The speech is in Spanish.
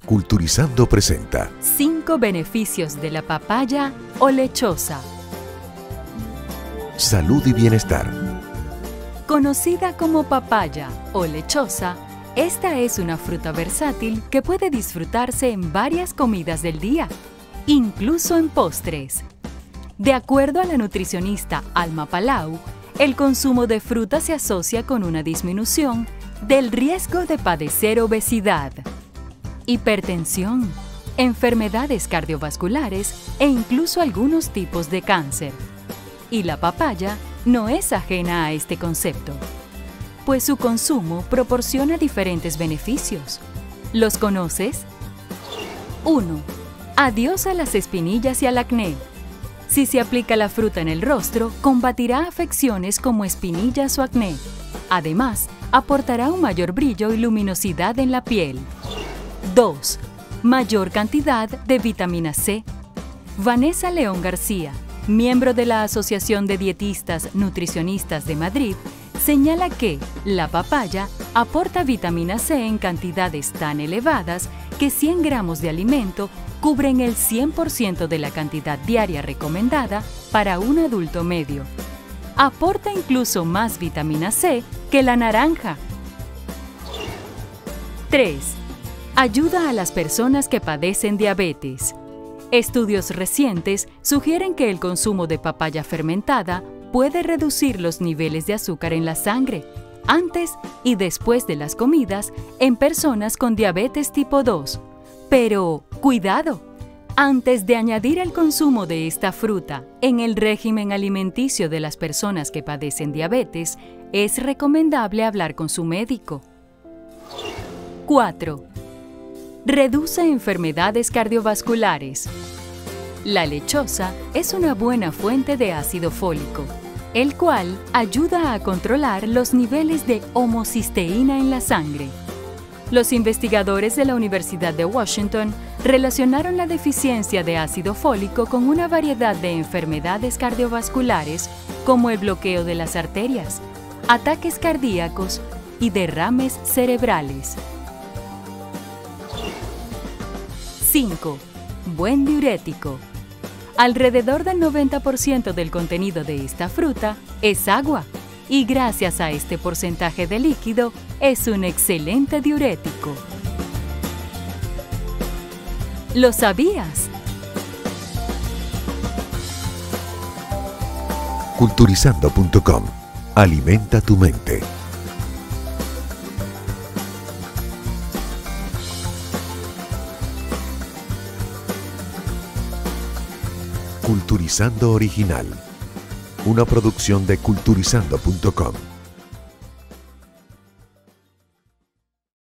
Culturizando presenta 5 beneficios de la papaya o lechosa. Salud y bienestar. Conocida como papaya o lechosa, esta es una fruta versátil que puede disfrutarse en varias comidas del día, incluso en postres. De acuerdo a la nutricionista Alma Palau, el consumo de fruta se asocia con una disminución del riesgo de padecer obesidad, hipertensión, enfermedades cardiovasculares e incluso algunos tipos de cáncer. Y la papaya no es ajena a este concepto, pues su consumo proporciona diferentes beneficios. ¿Los conoces? 1. Adiós a las espinillas y al acné. Si se aplica la fruta en el rostro, combatirá afecciones como espinillas o acné. Además, aportará un mayor brillo y luminosidad en la piel. 2. Mayor cantidad de vitamina C. Vanessa León García, miembro de la Asociación de Dietistas Nutricionistas de Madrid, señala que la papaya aporta vitamina C en cantidades tan elevadas que 100 gramos de alimento cubren el 100% de la cantidad diaria recomendada para un adulto medio. Aporta incluso más vitamina C que la naranja. 3. Ayuda a las personas que padecen diabetes. Estudios recientes sugieren que el consumo de papaya fermentada puede reducir los niveles de azúcar en la sangre, antes y después de las comidas, en personas con diabetes tipo 2. Pero, ¡cuidado! Antes de añadir el consumo de esta fruta en el régimen alimenticio de las personas que padecen diabetes, es recomendable hablar con su médico. 4. Reduce enfermedades cardiovasculares. La lechosa es una buena fuente de ácido fólico, el cual ayuda a controlar los niveles de homocisteína en la sangre. Los investigadores de la Universidad de Washington relacionaron la deficiencia de ácido fólico con una variedad de enfermedades cardiovasculares como el bloqueo de las arterias, ataques cardíacos y derrames cerebrales. 5. Buen diurético. Alrededor del 90% del contenido de esta fruta es agua, y gracias a este porcentaje de líquido, es un excelente diurético. ¿Lo sabías? Culturizando.com. Alimenta tu mente. Culturizando Original. Una producción de Culturizando.com.